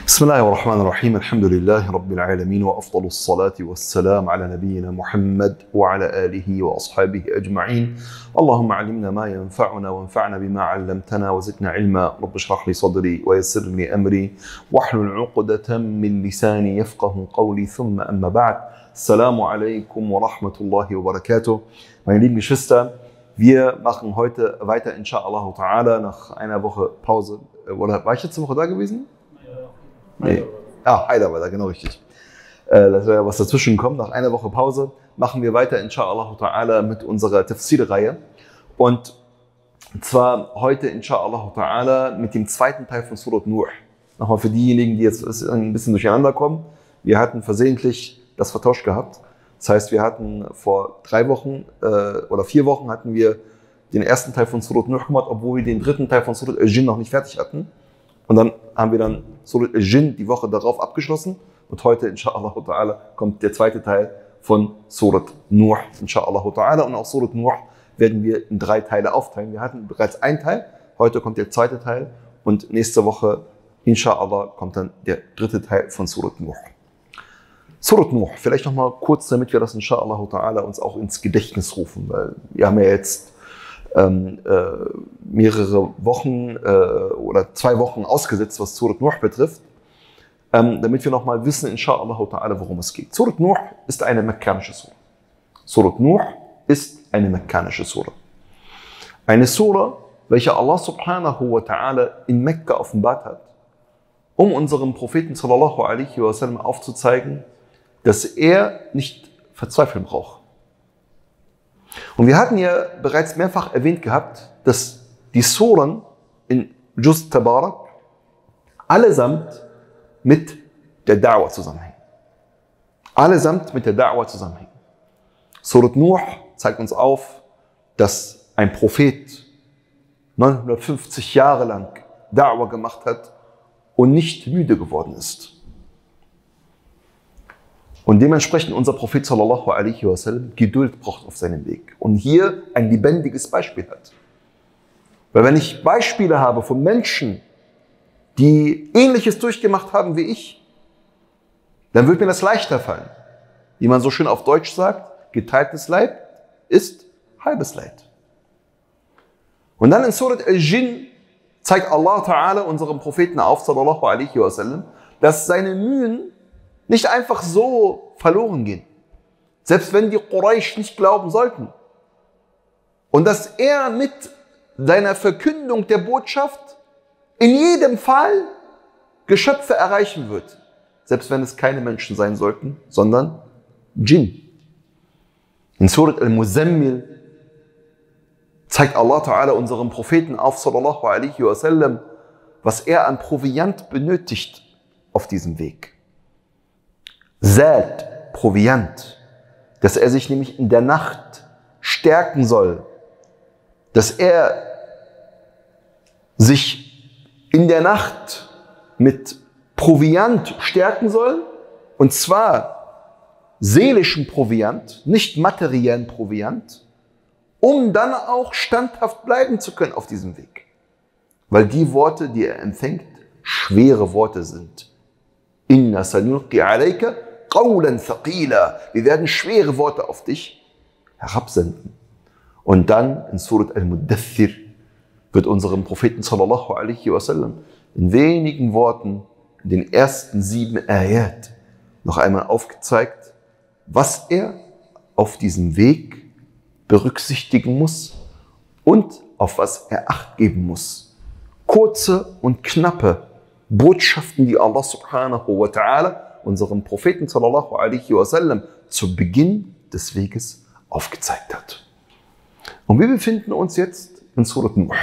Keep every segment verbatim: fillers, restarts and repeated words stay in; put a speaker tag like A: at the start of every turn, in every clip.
A: بسم الله الرحمن الرحيم الحمد لله رب العالمين وأفضل الصلاة والسلام على نبينا محمد وعلى آله وأصحابه أجمعين. اللهم علمنا ما ينفعنا وانفعنا بما علمتنا وزدنا علما. رب اشرح لي صدري ويسر لي أمري واحلل عقدة من لساني يفقه قولي. ثم أما بعد. Assalamu alaikum wa rahmatullahi wa barakatuh. Meine lieben Geschwister, wir machen heute weiter inshallah ta'ala nach einer Woche Pause. Oder war ich letzte Woche da gewesen? Nee. Ah, Heidelberg, genau richtig. Äh, das wäre was dazwischen kommt. Nach einer Woche Pause machen wir weiter inshallah ta'ala mit unserer Tafsir-Reihe. Und zwar heute inshallah ta'ala mit dem zweiten Teil von Surat Nuh. Nochmal für diejenigen, die jetzt ein bisschen durcheinander kommen. Wir hatten versehentlich das vertauscht gehabt. Das heißt, wir hatten vor drei Wochen äh, oder vier Wochen hatten wir den ersten Teil von Surat Nuh gemacht, obwohl wir den dritten Teil von Surat Al-Jinn noch nicht fertig hatten. Und dann haben wir dann Surat Al-Jinn die Woche darauf abgeschlossen. Und heute, inshallah ta'ala, kommt der zweite Teil von Surat Nuh, inshallah ta'ala. Und auch Surat Nuh werden wir in drei Teile aufteilen. Wir hatten bereits einen Teil, heute kommt der zweite Teil. Und nächste Woche, inshallah, kommt dann der dritte Teil von Surat Nuh. Surat Nuh, vielleicht nochmal kurz, damit wir das inshallah ta'ala uns auch ins Gedächtnis rufen. Weil wir haben ja jetzt Ähm, äh, mehrere Wochen äh, oder zwei Wochen ausgesetzt, was Surat Nuh betrifft, ähm, damit wir nochmal wissen, inshallah ta'ala, worum es geht. Surat Nuh ist eine mekkanische Sura. Surat Nuh ist eine mekkanische Sura. Eine Sura, welche Allah subhanahu wa ta'ala in Mekka offenbart hat, um unserem Propheten sallallahu alaihi wa sallam aufzuzeigen, dass er nicht verzweifeln braucht. Und wir hatten ja bereits mehrfach erwähnt gehabt, dass die Suren in Juz Tabarak allesamt mit der Da'wah zusammenhängen. Allesamt mit der Da'wah zusammenhängen. Surat Nuh zeigt uns auf, dass ein Prophet neunhundertfünfzig Jahre lang Da'wah gemacht hat und nicht müde geworden ist. Und dementsprechend unser Prophet sallallahu alaihi wasallam Geduld braucht auf seinem Weg. Und hier ein lebendiges Beispiel hat. Weil wenn ich Beispiele habe von Menschen, die Ähnliches durchgemacht haben wie ich, dann wird mir das leichter fallen. Wie man so schön auf Deutsch sagt, geteiltes Leid ist halbes Leid. Und dann in Surat Al-Jinn zeigt Allah Ta'ala unserem Propheten auf, sallallahu alaihi wasallam, dass seine Mühen nicht einfach so verloren gehen. Selbst wenn die Quraysh nicht glauben sollten. Und dass er mit seiner Verkündung der Botschaft in jedem Fall Geschöpfe erreichen wird. Selbst wenn es keine Menschen sein sollten, sondern Djinn. In Surat Al-Muzammil zeigt Allah Ta'ala unserem Propheten auf, sallallahu alaihi wasallam, was er an Proviant benötigt auf diesem Weg. Zat, Proviant, dass er sich nämlich in der Nacht stärken soll, dass er sich in der Nacht mit Proviant stärken soll, und zwar seelischen Proviant, nicht materiellen Proviant, um dann auch standhaft bleiben zu können auf diesem Weg. Weil die Worte, die er empfängt, schwere Worte sind. Inna sanulqi alayka qawlan thaqila. Wir werden schwere Worte auf dich herabsenden. Und dann in Surat Al-Muddathir wird unserem Propheten sallallahu alaihi wasallam in wenigen Worten, in den ersten sieben Ayat, noch einmal aufgezeigt, was er auf diesem Weg berücksichtigen muss und auf was er Acht geben muss. Kurze und knappe Botschaften, die Allah subhanahu wa ta'ala unserem Propheten sallallahu alaihi wasallam zu Beginn des Weges aufgezeigt hat. Und wir befinden uns jetzt in Surat Nuh.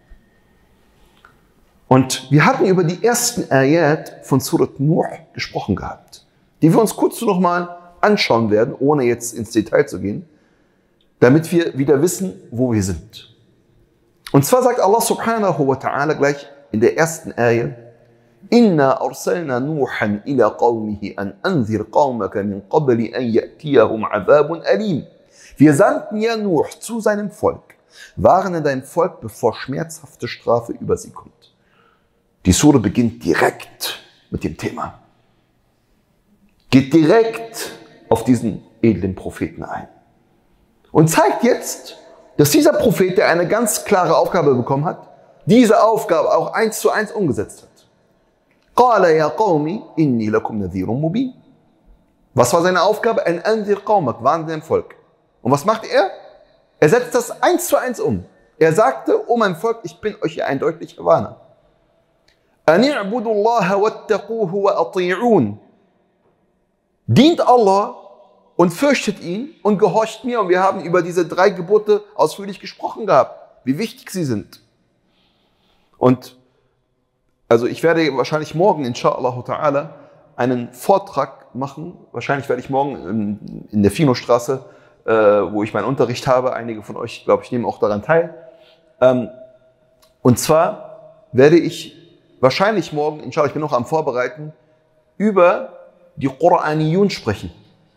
A: Und wir hatten über die ersten Ayat von Surat Nuh gesprochen gehabt, die wir uns kurz noch mal anschauen werden, ohne jetzt ins Detail zu gehen, damit wir wieder wissen, wo wir sind. Und zwar sagt Allah subhanahu wa ta'ala gleich in der ersten Ayat: Inna arsalna Nuhan ila qawmihi an anzir qawmaka min qabli an ya'tiyahum azabun alim. Wir sandten ja Nuh zu seinem Volk, warne dein Volk, bevor schmerzhafte Strafe über sie kommt. Die Sure beginnt direkt mit dem Thema. Geht direkt auf diesen edlen Propheten ein. Und zeigt jetzt, dass dieser Prophet, der eine ganz klare Aufgabe bekommen hat, diese Aufgabe auch eins zu eins umgesetzt hat. قَالَ يَا قَوْمِ إِنِّي لَكُمْ نَذِيرٌ مُبِينٌ. Was war seine Aufgabe? Ein أَنذِرْ قَوْمَكَ, warne dein Volk. Und was macht er? Er setzt das eins zu eins um. Er sagte, oh mein Volk, ich bin euch hier ein deutlicher Warner. أَنِ اعْبُدُوا اللَّهَ وَاتَّقُوهُ وَأَطِيعُونَ. Dient Allah und fürchtet ihn und gehorcht mir. Und wir haben über diese drei Gebote ausführlich gesprochen gehabt, wie wichtig sie sind. Und also ich werde wahrscheinlich morgen, inshallah ta'ala, einen Vortrag machen. Wahrscheinlich werde ich morgen in, in der Finostraße, äh, wo ich meinen Unterricht habe, einige von euch, glaube ich, nehmen auch daran teil. Ähm, und zwar werde ich wahrscheinlich morgen, inshallah, ich bin noch am Vorbereiten, über die Quraniyun sprechen,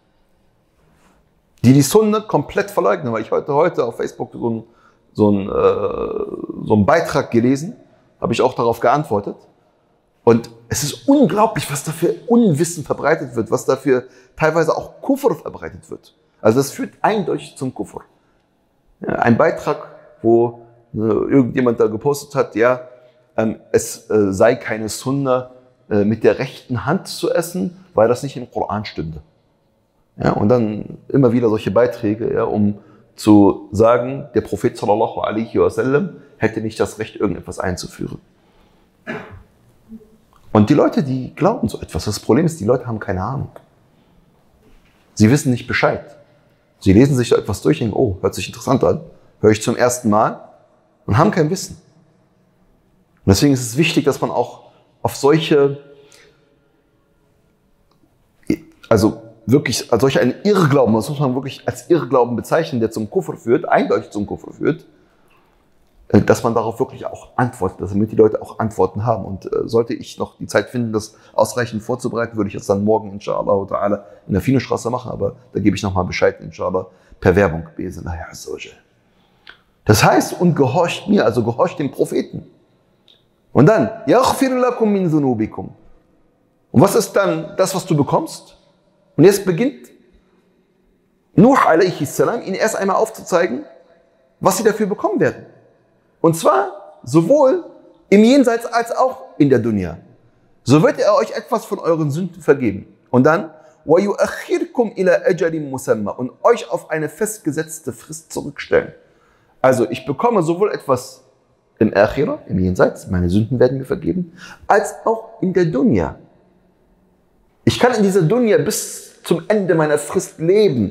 A: die die Sunna komplett verleugnen, weil ich heute, heute auf Facebook so einen so ein, äh, so ein Beitrag gelesen, habe ich auch darauf geantwortet. Und es ist unglaublich, was da für Unwissen verbreitet wird, was da für teilweise auch Kufr verbreitet wird. Also das führt eindeutig zum Kufr. Ja, ein Beitrag, wo äh, irgendjemand da gepostet hat, ja, ähm, es äh, sei keine Sunna, äh, mit der rechten Hand zu essen, weil das nicht im Koran stünde. Ja, und dann immer wieder solche Beiträge, ja, um zu sagen, der Prophet sallallahu alaihi wasallam hätte nicht das Recht, irgendetwas einzuführen. Und die Leute, die glauben so etwas. Das Problem ist, die Leute haben keine Ahnung. Sie wissen nicht Bescheid. Sie lesen sich so etwas durch und denken, oh, hört sich interessant an, höre ich zum ersten Mal und haben kein Wissen. Und deswegen ist es wichtig, dass man auch auf solche, also wirklich, als solch einen Irrglauben, das muss man wirklich als Irrglauben bezeichnen, der zum Kufr führt, eindeutig zum Kufr führt, dass man darauf wirklich auch antwortet, damit die Leute auch Antworten haben. Und äh, sollte ich noch die Zeit finden, das ausreichend vorzubereiten, würde ich das dann morgen, inshallah ta'ala, in der Finostraße machen, aber da gebe ich nochmal Bescheid, inshallah, per Werbung. Das heißt, und gehorcht mir, also gehorcht dem Propheten. Und dann, يَغْفِرْ لَكُمْ مِنْ ذُنُوبِكُمْ. Und was ist dann das, was du bekommst? Und jetzt beginnt Nuh alaihi salam, ihnen erst einmal aufzuzeigen, was sie dafür bekommen werden. Und zwar sowohl im Jenseits als auch in der Dunya. So wird er euch etwas von euren Sünden vergeben. Und dann وَيُؤَخِّرْكُمْ إِلَى أَجَلٍ مُسَمَّى und euch auf eine festgesetzte Frist zurückstellen. Also ich bekomme sowohl etwas im Akhira, im Jenseits, meine Sünden werden mir vergeben, als auch in der Dunya. Ich kann in dieser Dunya bis zum Ende meiner Frist leben.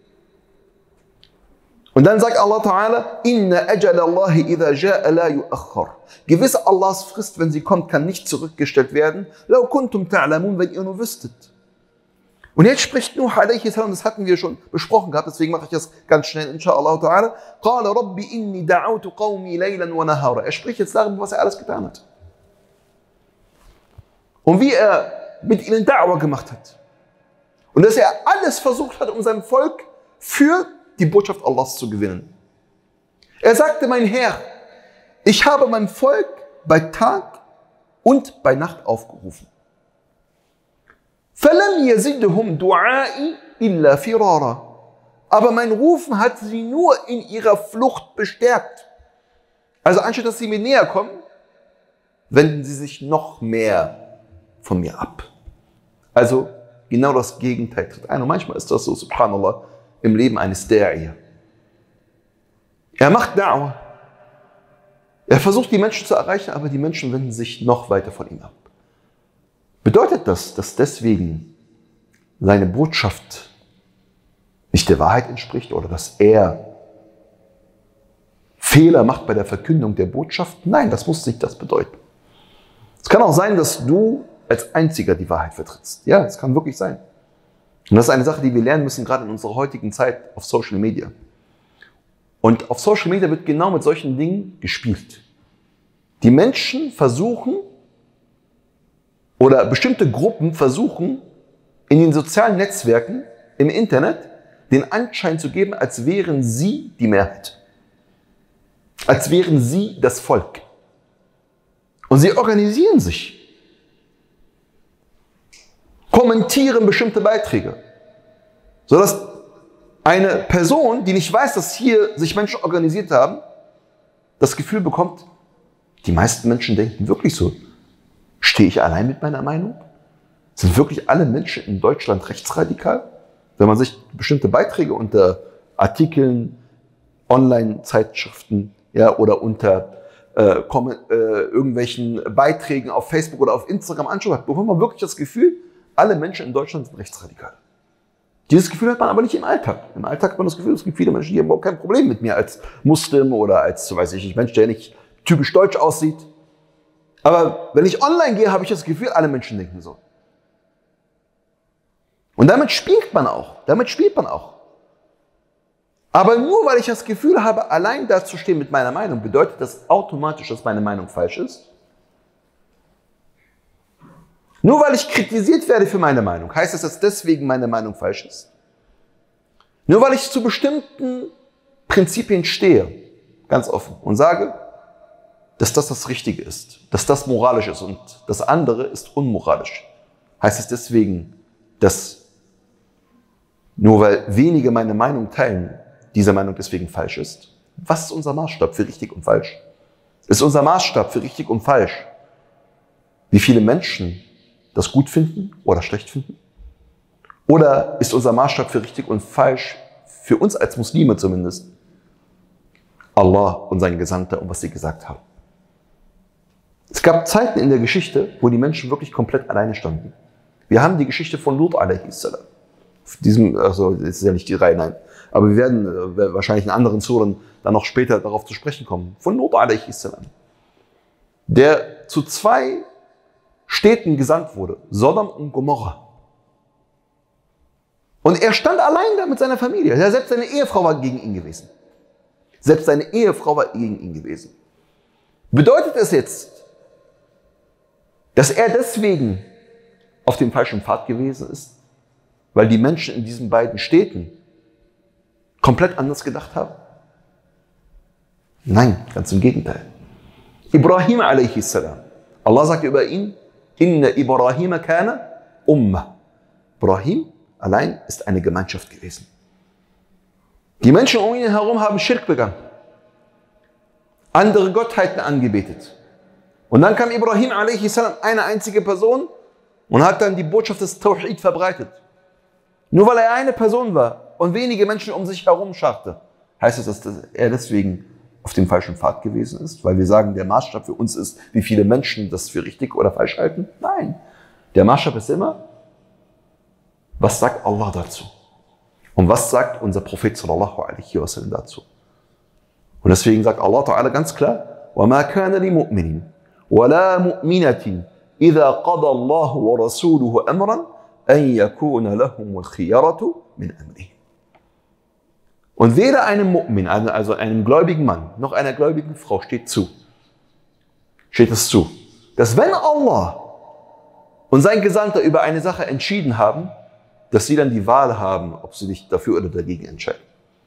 A: Und dann sagt Allah Ta'ala, Inna ajal Allahi idha ja'a la yu'akhkhar. Gewiss Allahs Frist, wenn sie kommt, kann nicht zurückgestellt werden. Lau kuntum ta'lamun, wenn ihr nur wüsstet. Und jetzt spricht Nuh alaihi salam, das hatten wir schon besprochen gehabt, deswegen mache ich das ganz schnell, inshallah Ta'ala. Qala Rabbi inni da'autu qawmi laylan wa nahara. Er spricht jetzt darüber, was er alles getan hat. Und wie er mit ihnen Da'wah gemacht hat. Und dass er alles versucht hat, um sein Volk für die Botschaft Allahs zu gewinnen. Er sagte, mein Herr, ich habe mein Volk bei Tag und bei Nacht aufgerufen. فَلَمْ يَزِدْهُمْ دُعَائِ إِلَّا فِرَارًا. Aber mein Rufen hat sie nur in ihrer Flucht bestärkt. Also anstatt dass sie mir näher kommen, wenden sie sich noch mehr von mir ab. Also genau das Gegenteil tritt ein. Und manchmal ist das so, subhanallah, im Leben eines Da'i. Er macht Da'wah. Er versucht, die Menschen zu erreichen, aber die Menschen wenden sich noch weiter von ihm ab. Bedeutet das, dass deswegen seine Botschaft nicht der Wahrheit entspricht oder dass er Fehler macht bei der Verkündung der Botschaft? Nein, das muss nicht das bedeuten. Es kann auch sein, dass du als Einziger die Wahrheit vertrittst. Ja, es kann wirklich sein. Und das ist eine Sache, die wir lernen müssen, gerade in unserer heutigen Zeit auf Social Media. Und auf Social Media wird genau mit solchen Dingen gespielt. Die Menschen versuchen, oder bestimmte Gruppen versuchen, in den sozialen Netzwerken, im Internet, den Anschein zu geben, als wären sie die Mehrheit. Als wären sie das Volk. Und sie organisieren sich. kommentieren bestimmte Beiträge. Sodass eine Person, die nicht weiß, dass hier sich Menschen organisiert haben, das Gefühl bekommt, die meisten Menschen denken wirklich so. Stehe ich allein mit meiner Meinung? Sind wirklich alle Menschen in Deutschland rechtsradikal? Wenn man sich bestimmte Beiträge unter Artikeln, Online-Zeitschriften, ja, oder unter äh, kommen, äh, irgendwelchen Beiträgen auf Facebook oder auf Instagram anschaut, bekommt man wirklich das Gefühl, alle Menschen in Deutschland sind rechtsradikal. Dieses Gefühl hat man aber nicht im Alltag. Im Alltag hat man das Gefühl, es gibt viele Menschen, die haben überhaupt kein Problem mit mir als Muslim oder als, weiß ich, Mensch, der nicht typisch deutsch aussieht. Aber wenn ich online gehe, habe ich das Gefühl, alle Menschen denken so. Und damit spielt man auch. Damit spielt man auch. Aber nur weil ich das Gefühl habe, allein da zu stehen mit meiner Meinung, bedeutet das automatisch, dass meine Meinung falsch ist? Nur weil ich kritisiert werde für meine Meinung, heißt es, dass deswegen meine Meinung falsch ist? Nur weil ich zu bestimmten Prinzipien stehe, ganz offen, und sage, dass das das Richtige ist, dass das moralisch ist und das andere ist unmoralisch, heißt es deswegen, dass nur weil wenige meine Meinung teilen, diese Meinung deswegen falsch ist? Was ist unser Maßstab für richtig und falsch? Ist unser Maßstab für richtig und falsch, wie viele Menschen das gut finden oder schlecht finden? Oder ist unser Maßstab für richtig und falsch, für uns als Muslime zumindest, Allah und sein Gesandter und was sie gesagt haben? Es gab Zeiten in der Geschichte, wo die Menschen wirklich komplett alleine standen. Wir haben die Geschichte von Lut alaihi salam. Auf diesem, also das ist ja nicht die Reihe, nein. Aber wir werden äh, wahrscheinlich in anderen Suren dann noch später darauf zu sprechen kommen. Von Lut alaihi salam. Der zu zwei Städten gesandt wurde, Sodom und Gomorra. Und er stand allein da mit seiner Familie. Ja, selbst seine Ehefrau war gegen ihn gewesen. Selbst seine Ehefrau war gegen ihn gewesen. Bedeutet es jetzt, dass er deswegen auf dem falschen Pfad gewesen ist, weil die Menschen in diesen beiden Städten komplett anders gedacht haben? Nein, ganz im Gegenteil. Ibrahim alaihi salam. Allah sagt über ihn, Inna Ibrahim kana Ummah. Ibrahim allein ist eine Gemeinschaft gewesen. Die Menschen um ihn herum haben Schirk begangen, andere Gottheiten angebetet. Und dann kam Ibrahim alaihi salam, eine einzige Person, und hat dann die Botschaft des Tawhid verbreitet. Nur weil er eine Person war und wenige Menschen um sich herum scharte, heißt es, dass er deswegen auf dem falschen Pfad gewesen ist, weil wir sagen, der Maßstab für uns ist, wie viele Menschen das für richtig oder falsch halten? Nein, der Maßstab ist immer, was sagt Allah dazu? Und was sagt unser Prophet sallallahu alaihi wasallam dazu? Und deswegen sagt Allah Ta'ala ganz klar, وَمَا كَانَ لِمُؤْمِنٍ وَلَا مُؤْمِنَةٍ إِذَا قَضَى اللَّهُ وَرَسُولُهُ أَمْرًا أَنْ يَكُونَ لَهُمُ الْخِيَرَةُ مِنْ أَمْرِهِمْ. Und weder einem Mu'min, also einem gläubigen Mann, noch einer gläubigen Frau steht zu, steht es zu, dass wenn Allah und sein Gesandter über eine Sache entschieden haben, dass sie dann die Wahl haben, ob sie sich dafür oder dagegen entscheiden.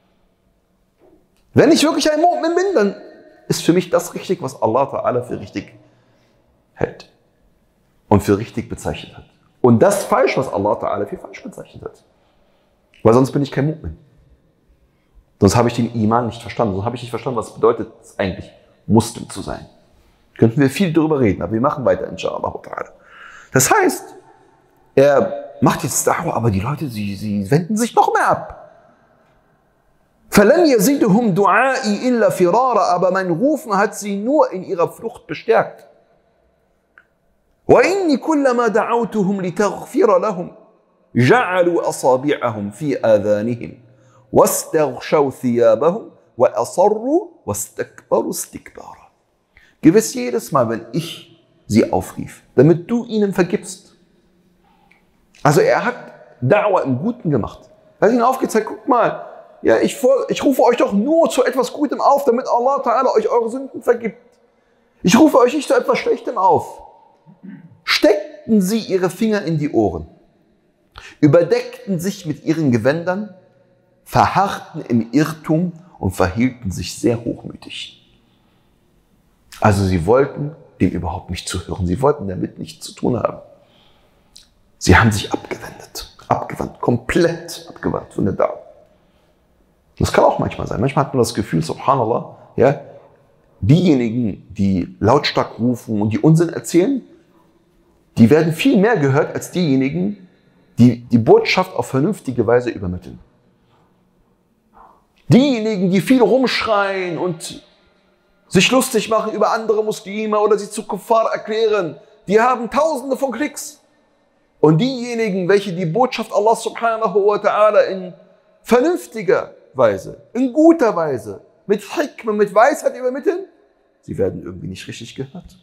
A: Wenn ich wirklich ein Mu'min bin, dann ist für mich das richtig, was Allah Ta'ala für richtig hält und für richtig bezeichnet hat. Und das falsch, was Allah Ta'ala für falsch bezeichnet hat. Weil sonst bin ich kein Mu'min. Sonst habe ich den Iman nicht verstanden. Sonst habe ich nicht verstanden, was es bedeutet, eigentlich Muslim zu sein. Könnten wir viel darüber reden, aber wir machen weiter, inshallah. Das heißt, er macht jetzt Da'wah, aber die Leute, sie, sie wenden sich noch mehr ab. فَلَنْ يَزِدُهُمْ دُعَائِي إِلَّا فِرَارًا. Aber mein Rufen hat sie nur in ihrer Flucht bestärkt. وَإِنِّي كُلَّمَا دَعَوْتُهُمْ لِتَغْفِرَ لَهُمْ جَعَلُوا أَصَابِعَهُمْ فِي آذَانِهِمْ وَاسْتَغْشَوْا ثِيَابَهُمْ وَأَصَرُّوا وَاسْتَكْبَرُوا اسْتِكْبَارًا. Gewiss jedes Mal, wenn ich sie aufrief, damit du ihnen vergibst. Also er hat Da'wah im Guten gemacht. Er hat ihnen aufgezeigt, guck mal, ja, ich, ich rufe euch doch nur zu etwas Gutem auf, damit Allah Ta'ala euch eure Sünden vergibt. Ich rufe euch nicht zu etwas Schlechtem auf. Steckten sie ihre Finger in die Ohren, überdeckten sich mit ihren Gewändern, verharrten im Irrtum und verhielten sich sehr hochmütig. Also sie wollten dem überhaupt nicht zuhören, sie wollten damit nichts zu tun haben. Sie haben sich abgewandt. abgewandt, komplett abgewandt von der Da'wah. Das kann auch manchmal sein. Manchmal hat man das Gefühl, subhanallah, ja, diejenigen, die lautstark rufen und die Unsinn erzählen, die werden viel mehr gehört als diejenigen, die die Botschaft auf vernünftige Weise übermitteln. Diejenigen, die viel rumschreien und sich lustig machen über andere Muslime oder sie zu Kuffar erklären, die haben tausende von Klicks. Und diejenigen, welche die Botschaft Allah subhanahu wa ta'ala in vernünftiger Weise, in guter Weise, mit Hikmah, mit Weisheit übermitteln, sie werden irgendwie nicht richtig gehört.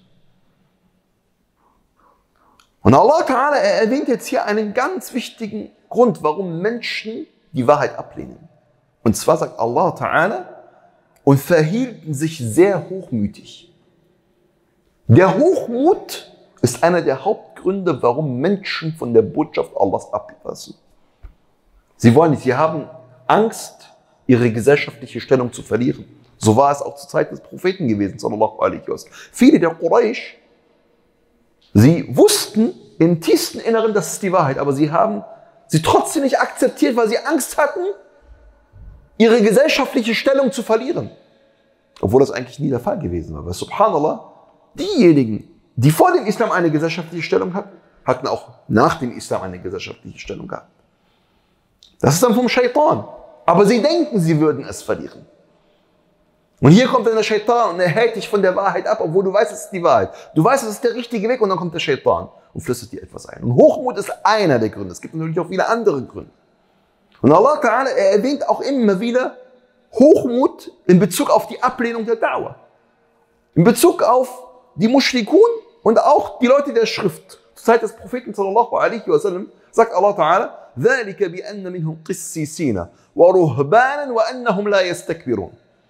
A: Und Allah Ta'ala, er erwähnt jetzt hier einen ganz wichtigen Grund, warum Menschen die Wahrheit ablehnen. Und zwar sagt Allah Ta'ala, und verhielten sich sehr hochmütig. Der Hochmut ist einer der Hauptgründe, warum Menschen von der Botschaft Allahs ablassen. Sie wollen nicht, sie haben Angst, ihre gesellschaftliche Stellung zu verlieren. So war es auch zur Zeit des Propheten gewesen, sallallahu alaihi wasallam. Viele der Quraysh, sie wussten im tiefsten Inneren, das ist die Wahrheit, aber sie haben sie trotzdem nicht akzeptiert, weil sie Angst hatten, ihre gesellschaftliche Stellung zu verlieren. Obwohl das eigentlich nie der Fall gewesen war. Weil subhanallah, diejenigen, die vor dem Islam eine gesellschaftliche Stellung hatten, hatten auch nach dem Islam eine gesellschaftliche Stellung gehabt. Das ist dann vom Shaitan. Aber sie denken, sie würden es verlieren. Und hier kommt dann der Shaitan und er hält dich von der Wahrheit ab, obwohl du weißt, es ist die Wahrheit. Du weißt, es ist der richtige Weg und dann kommt der Shaitan und flüstert dir etwas ein. Und Hochmut ist einer der Gründe. Es gibt natürlich auch viele andere Gründe. Und Allah Ta'ala, er erwähnt auch immer wieder Hochmut in Bezug auf die Ablehnung der Da'wah. In Bezug auf die Mushrikun und auch die Leute der Schrift. Zur Zeit des Propheten sallallahu alaihi wasallam sagt Allah Ta'ala, ذَلِكَ بِأَنَّ مِنْهُمْ قِسِّيسِينَ وَرُهْبَانًا وَأَنَّهُمْ لَا يَسْتَكْبِرُونَ.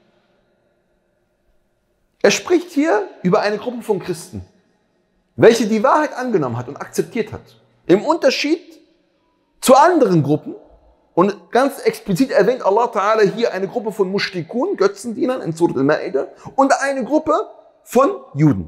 A: Er spricht hier über eine Gruppe von Christen, welche die Wahrheit angenommen hat und akzeptiert hat. Im Unterschied zu anderen Gruppen, und ganz explizit erwähnt Allah Ta'ala hier eine Gruppe von Mushrikun, Götzendienern in Surat al-Ma'idah, und eine Gruppe von Juden.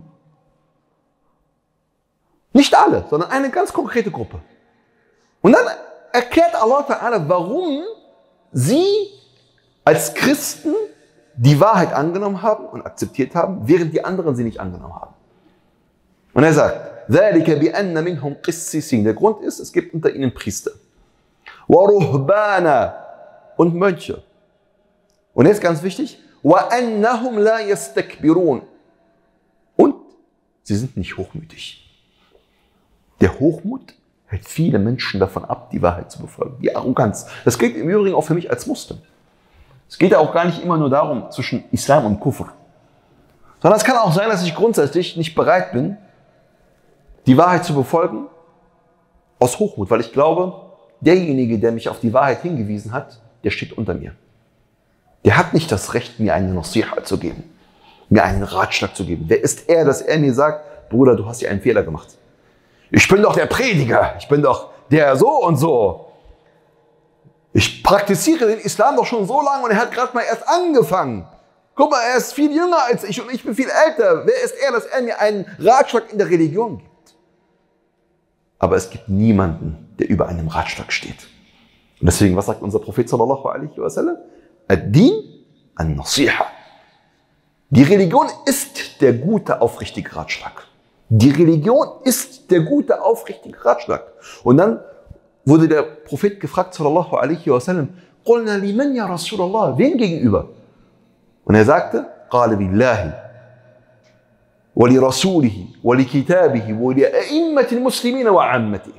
A: Nicht alle, sondern eine ganz konkrete Gruppe. Und dann erklärt Allah Ta'ala, warum sie als Christen die Wahrheit angenommen haben und akzeptiert haben, während die anderen sie nicht angenommen haben. Und er sagt, ذَلِكَ بِأَنَّ مِنْهُمْ قِسِّيسِينَ. Der Grund ist, es gibt unter ihnen Priester. وَرُهْبَانَ und Mönche. Und jetzt ganz wichtig, وَأَنَّهُمْ لَا يَسْتَكْبِرُونَ. Und sie sind nicht hochmütig. Der Hochmut hält viele Menschen davon ab, die Wahrheit zu befolgen. Die Arroganz. Das gilt im Übrigen auch für mich als Muslim. Es geht ja auch gar nicht immer nur darum, zwischen Islam und Kufr. Sondern es kann auch sein, dass ich grundsätzlich nicht bereit bin, die Wahrheit zu befolgen, aus Hochmut. Weil ich glaube, derjenige, der mich auf die Wahrheit hingewiesen hat, der steht unter mir. Der hat nicht das Recht, mir eine Nasiha zu geben, mir einen Ratschlag zu geben. Wer ist er, dass er mir sagt, Bruder, du hast hier einen Fehler gemacht. Ich bin doch der Prediger, ich bin doch der so und so. Ich praktiziere den Islam doch schon so lange und er hat gerade mal erst angefangen. Guck mal, er ist viel jünger als ich und ich bin viel älter. Wer ist er, dass er mir einen Ratschlag in der Religion gibt? Aber es gibt niemanden, der über einem Ratschlag steht. Und deswegen, was sagt unser Prophet sallallahu alaihi wasallam? Ad-Din an-Nasiha. Die Religion ist der gute, aufrichtige Ratschlag. Die Religion ist der gute, aufrichtige Ratschlag. Und dann wurde der Prophet gefragt, sallallahu alaihi wasallam, Qulna liman ya Rasulallah, wem gegenüber? Und er sagte, Qala billahi, wa li rasulihi, wa li kitabihi, wa li a'immati al-muslimina wa ammati.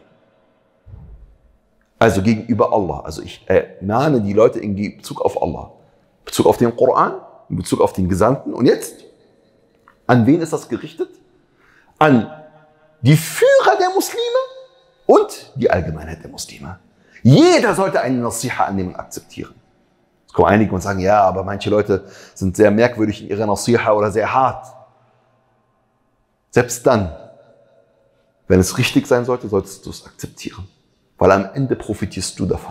A: Also gegenüber Allah. Also ich ermahne die Leute in Bezug auf Allah, in Bezug auf den Koran, in Bezug auf den Gesandten. Und jetzt, an wen ist das gerichtet? An die Führer der Muslime und die Allgemeinheit der Muslime. Jeder sollte eine Nasiha annehmen und akzeptieren. Es kommen einige und sagen, ja, aber manche Leute sind sehr merkwürdig in ihrer Nasiha oder sehr hart. Selbst dann, wenn es richtig sein sollte, solltest du es akzeptieren. Weil am Ende profitierst du davon.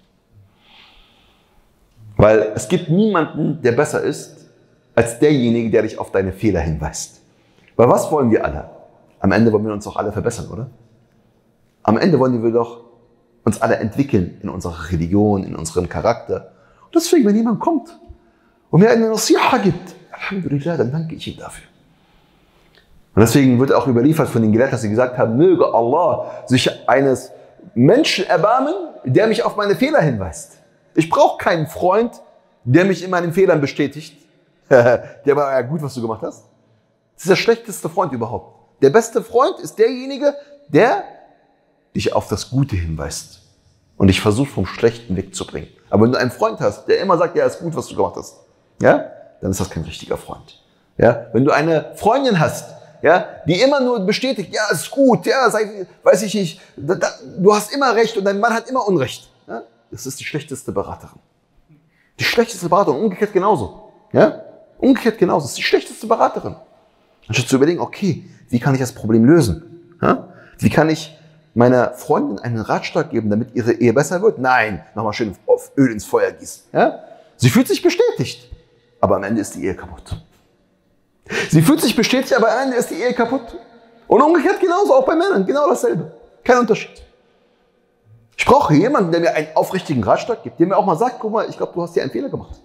A: Weil es gibt niemanden, der besser ist, als derjenige, der dich auf deine Fehler hinweist. Weil was wollen wir alle? Am Ende wollen wir uns doch alle verbessern, oder? Am Ende wollen wir doch uns alle entwickeln in unserer Religion, in unserem Charakter. Und deswegen, wenn jemand kommt und mir eine Nasiha gibt, Alhamdulillah, dann danke ich ihm dafür. Und deswegen wird auch überliefert von den Gelehrten, dass sie gesagt haben, möge Allah sich eines Menschen erbarmen, der mich auf meine Fehler hinweist. Ich brauche keinen Freund, der mich in meinen Fehlern bestätigt. Der war ja gut, was du gemacht hast. Das ist der schlechteste Freund überhaupt. Der beste Freund ist derjenige, der dich auf das Gute hinweist und dich versucht, vom Schlechten wegzubringen. Aber wenn du einen Freund hast, der immer sagt, ja, ist gut, was du gemacht hast, ja, dann ist das kein richtiger Freund. Ja, wenn du eine Freundin hast, ja, die immer nur bestätigt, ja, ist gut, ja, sei, weiß ich nicht, da, da, du hast immer Recht und dein Mann hat immer Unrecht. Ja, das ist die schlechteste Beraterin. Die schlechteste Beraterin, umgekehrt genauso. Ja, umgekehrt genauso, das ist die schlechteste Beraterin. Anstatt zu überlegen, okay, wie kann ich das Problem lösen? Ja? Wie kann ich meiner Freundin einen Ratschlag geben, damit ihre Ehe besser wird? Nein, nochmal schön auf Öl ins Feuer gießen. Ja? Sie fühlt sich bestätigt, aber am Ende ist die Ehe kaputt. Sie fühlt sich bestätigt, aber am Ende ist die Ehe kaputt. Und umgekehrt genauso, auch bei Männern, genau dasselbe. Kein Unterschied. Ich brauche jemanden, der mir einen aufrichtigen Ratschlag gibt, der mir auch mal sagt, guck mal, ich glaube, du hast hier einen Fehler gemacht.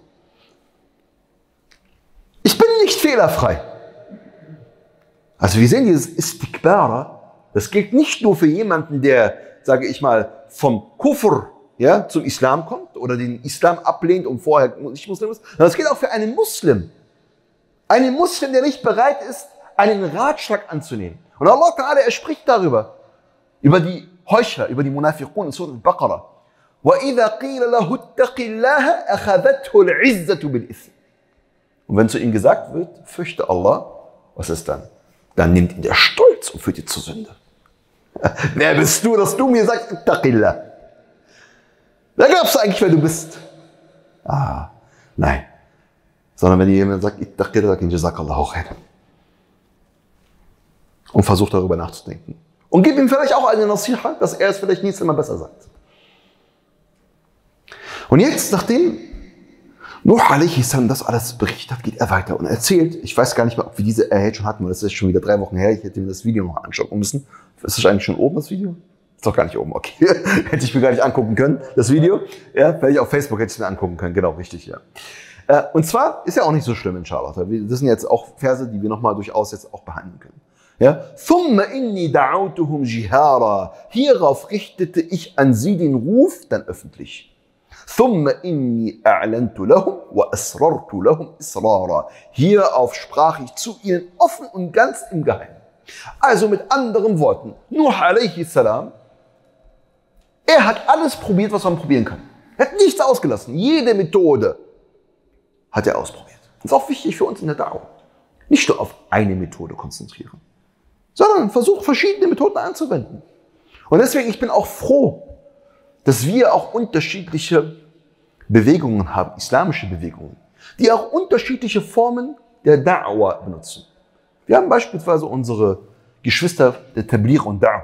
A: Ich bin nicht fehlerfrei. Also wir sehen dieses Istikbara, das gilt nicht nur für jemanden, der, sage ich mal, vom Kufr, ja, zum Islam kommt oder den Islam ablehnt und vorher nicht Muslim ist, sondern das gilt auch für einen Muslim. Einen Muslim, der nicht bereit ist, einen Ratschlag anzunehmen. Und Allah Ta'ala, er spricht darüber, über die Heuchler, über die Munafiqun in Surah Al-Baqarah. وَإِذَا قِيلَ لَهُ اتَّقِ اللَّهَ أَخَذَتْهُ الْعِزَّةُ بِالْإِثْمِ. Und wenn zu ihm gesagt wird, fürchte Allah, was ist dann? Dann nimmt ihn der Stolz und führt ihn zur Sünde. Wer bist du, dass du mir sagst, Ittaqillah? Wer glaubst du eigentlich, wer du bist? Ah, nein. Sondern wenn jemand sagt, Ittaqillah, sag ihn, Jazakallahu khair. Und versucht darüber nachzudenken. Und gib ihm vielleicht auch eine Nasiha, dass er es vielleicht nächstes Mal besser sagt. Und jetzt, nachdem Nuh alaihi salam das alles berichtet hat, geht er weiter und erzählt, ich weiß gar nicht mehr, ob wir diese Ayat schon hatten, weil das ist schon wieder drei Wochen her, ich hätte mir das Video noch anschauen müssen. Ist das eigentlich schon oben, das Video? Ist doch gar nicht oben, okay. Hätte ich mir gar nicht angucken können, das Video. Ja, hätte ich auf Facebook hätte ich mir angucken können, genau, richtig, ja. Und zwar ist ja auch nicht so schlimm, inshallah. Das sind jetzt auch Verse, die wir nochmal durchaus jetzt auch behandeln können. Ja, ثُمَّ إِنِّي دَعَوْتُهُمْ جِهَارًا. Hierauf richtete ich an sie den Ruf, dann öffentlich. ثُمَّ إِنِّي أَعْلَنْتُ لَهُمْ وَأَسْرَرْتُ لَهُمْ إِسْرَارًا. Hierauf sprach ich zu ihnen offen und ganz im Geheimen. Also mit anderen Worten, Nuh alaihi salam, er hat alles probiert, was man probieren kann. Er hat nichts ausgelassen. Jede Methode hat er ausprobiert. Das ist auch wichtig für uns in der Da'wah. Nicht nur auf eine Methode konzentrieren, sondern versucht, verschiedene Methoden anzuwenden. Und deswegen, ich bin auch froh, dass wir auch unterschiedliche Bewegungen haben, islamische Bewegungen, die auch unterschiedliche Formen der Da'wah benutzen. Wir haben beispielsweise unsere Geschwister der Tabligh und Da'wah.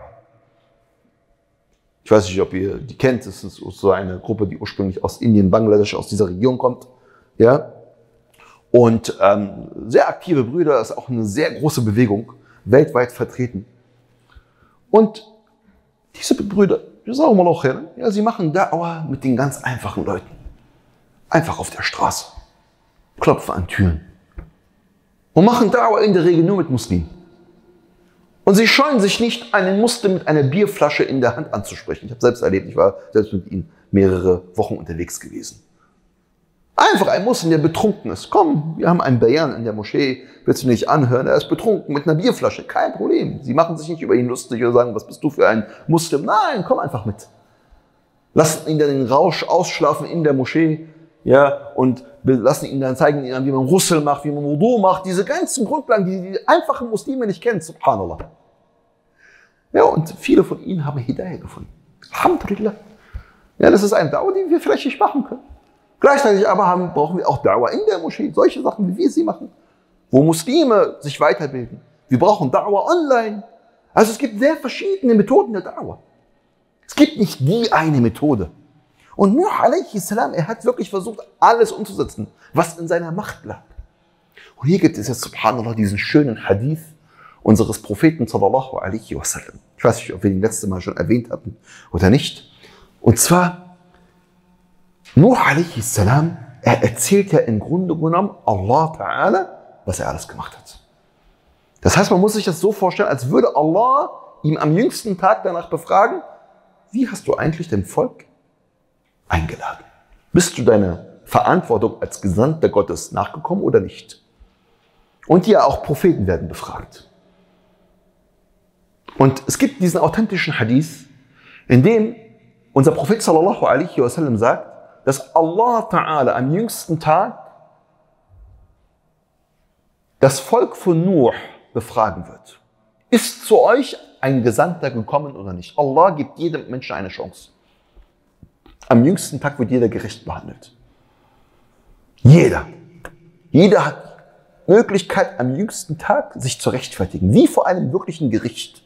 A: Ich weiß nicht, ob ihr die kennt, das ist so eine Gruppe, die ursprünglich aus Indien, Bangladesch, aus dieser Region kommt. Ja? Und ähm, sehr aktive Brüder, das ist auch eine sehr große Bewegung, weltweit vertreten. Und diese Brüder, ja, sie machen Da'wah mit den ganz einfachen Leuten. Einfach auf der Straße. Klopfen an Türen. Und machen Da'wah in der Regel nur mit Muslimen. Und sie scheuen sich nicht, einen Muslim mit einer Bierflasche in der Hand anzusprechen. Ich habe selbst erlebt, ich war selbst mit ihnen mehrere Wochen unterwegs gewesen. Einfach ein Muslim, der betrunken ist. Komm, wir haben einen Bayan in der Moschee, willst du nicht anhören? Er ist betrunken mit einer Bierflasche, kein Problem. Sie machen sich nicht über ihn lustig oder sagen, was bist du für ein Muslim? Nein, komm einfach mit. Lassen ihn dann den Rausch ausschlafen in der Moschee, ja, und lassen ihn dann zeigen, wie man Ghusl macht, wie man Wudu macht, diese ganzen Grundlagen, die die einfachen Muslime nicht kennen, subhanallah. Ja, und viele von ihnen haben Hidayah gefunden. Alhamdulillah. Ja, das ist ein Da'wah, den wir vielleicht nicht machen können. Gleichzeitig aber haben, brauchen wir auch Da'wah in der Moschee, solche Sachen, wie wir sie machen, wo Muslime sich weiterbilden. Wir brauchen Da'wah online. Also es gibt sehr verschiedene Methoden der Da'wah. Es gibt nicht die eine Methode. Und Nuh alaihi salam, er hat wirklich versucht, alles umzusetzen, was in seiner Macht lag. Und hier gibt es jetzt, subhanallah, diesen schönen Hadith unseres Propheten, sallallahu alaihi wasallam. Ich weiß nicht, ob wir den letzte Mal schon erwähnt hatten oder nicht. Und zwar, Nuh alaihi salam, er erzählt ja im Grunde genommen Allah Ta'ala, was er alles gemacht hat. Das heißt, man muss sich das so vorstellen, als würde Allah ihm am jüngsten Tag danach befragen, wie hast du eigentlich dem Volk eingeladen? Bist du deiner Verantwortung als Gesandter Gottes nachgekommen oder nicht? Und ja, auch Propheten werden befragt. Und es gibt diesen authentischen Hadith, in dem unser Prophet sallallahu alaihi wasallam sagt, dass Allah Ta'ala am jüngsten Tag das Volk von Nuh befragen wird. Ist zu euch ein Gesandter gekommen oder nicht? Allah gibt jedem Menschen eine Chance. Am jüngsten Tag wird jeder gerecht behandelt. Jeder. Jeder hat Möglichkeit, am jüngsten Tag sich zu rechtfertigen, wie vor einem wirklichen Gericht.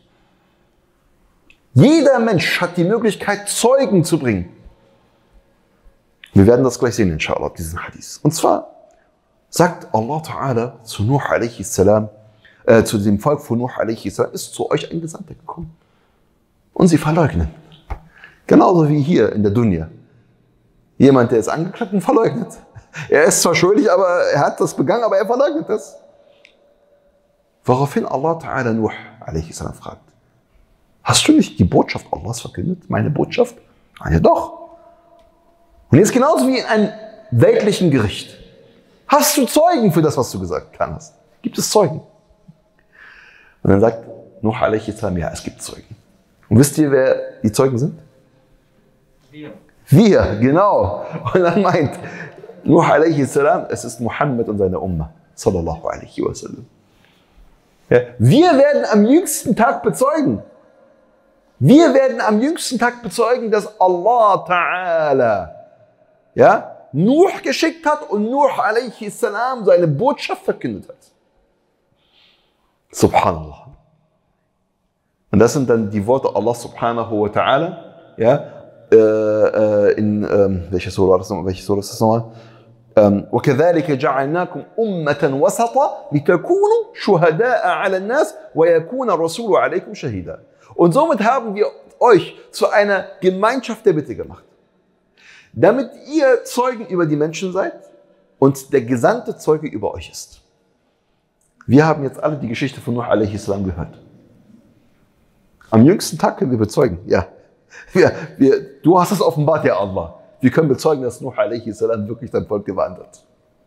A: Jeder Mensch hat die Möglichkeit, Zeugen zu bringen. Wir werden das gleich sehen, inshallah, diesen Hadith. Und zwar sagt Allah Ta'ala zu Nuh alaihi salam, äh, zu dem Volk von Nuh alaihi salam, ist zu euch ein Gesandter gekommen. Und sie verleugnen. Genauso wie hier in der Dunya. Jemand, der ist angeklagt und verleugnet. Er ist zwar schuldig, aber er hat das begangen, aber er verleugnet das. Woraufhin Allah Ta'ala Nuh alaihi salam fragt, hast du nicht die Botschaft Allahs verkündet? Meine Botschaft? Ah, ja doch. Und jetzt genauso wie in einem weltlichen Gericht. Hast du Zeugen für das, was du gesagt hast? Gibt es Zeugen? Und dann sagt Nuh alaihi salam, ja, es gibt Zeugen. Und wisst ihr, wer die Zeugen sind? Wir. Wir, genau. Und dann meint Nuh alaihi salam, es ist Muhammad und seine Umma. Sallallahu alaihi wasallam. Ja, wir werden am jüngsten Tag bezeugen. Wir werden am jüngsten Tag bezeugen, dass Allah Ta'ala ja, Nuh geschickt hat und Nuh alaihi salam seine Botschaft verkündet hat. Subhanallah. Und das sind dann die Worte Allah subhanahu wa ta'ala, ja, äh, äh, in, ähm, welche Surah das nochmal, welche Surah ist das nochmal? وَكَذَلِكَ جَعَلْنَاكُمْ أُمَّةً وَسَطًا لِتَكُونُوا شُهَدَاءَ عَلَى النَّاسِ وَيَكُونَ الرَّسُولُ عَلَيْكُمْ شَهِيدًا. Und somit haben wir euch zu einer Gemeinschaft der Bitte gemacht, damit ihr Zeugen über die Menschen seid und der gesandte Zeuge über euch ist. Wir haben jetzt alle die Geschichte von Nuh alaihi salam gehört. Am jüngsten Tag können wir bezeugen, ja. Wir, wir, du hast es offenbart, ja Allah. Wir können bezeugen, dass Nuh alaihi salam wirklich dein Volk gewarnt hat.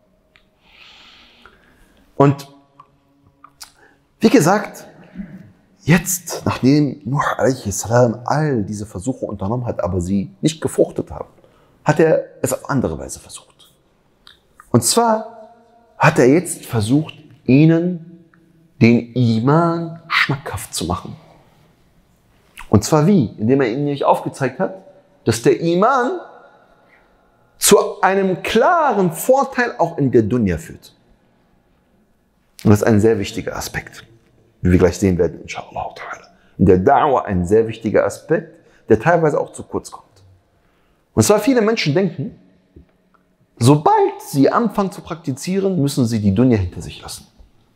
A: Und wie gesagt, jetzt, nachdem Nuh alaihi salam all diese Versuche unternommen hat, aber sie nicht gefruchtet haben, hat er es auf andere Weise versucht. Und zwar hat er jetzt versucht, ihnen den Iman schmackhaft zu machen. Und zwar wie? Indem er ihnen nämlich aufgezeigt hat, dass der Iman zu einem klaren Vorteil auch in der Dunya führt. Und das ist ein sehr wichtiger Aspekt, wie wir gleich sehen werden, inshallah ta'ala. In der Da'wah ein sehr wichtiger Aspekt, der teilweise auch zu kurz kommt. Und zwar viele Menschen denken, sobald sie anfangen zu praktizieren, müssen sie die Dunya hinter sich lassen.